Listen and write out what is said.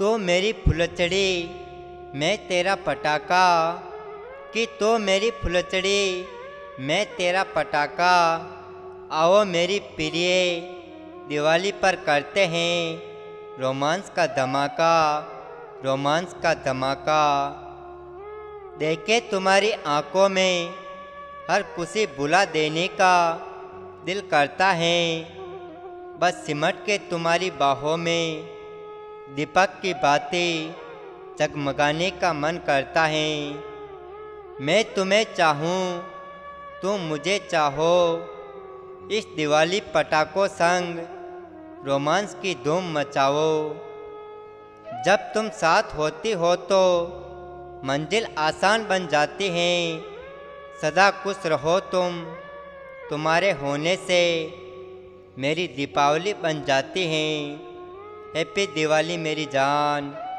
तो मेरी फुलचड़ी मैं तेरा पटाखा, कि तो मेरी फुलचड़ी मैं तेरा पटाखा। आओ मेरी प्रिय, दिवाली पर करते हैं रोमांस का धमाका, रोमांस का धमाका। देखे तुम्हारी आंखों में हर खुशी भुला देने का दिल करता है, बस सिमट के तुम्हारी बाहों में दीपक की बातें जगमगाने का मन करता है। मैं तुम्हें चाहूँ, तुम मुझे चाहो, इस दिवाली पटाखों संग रोमांस की धूम मचाओ। जब तुम साथ होती हो तो मंजिल आसान बन जाती है। सदा खुश रहो तुम, तुम्हारे होने से मेरी दीपावली बन जाती है। हैप्पी दिवाली मेरी जान।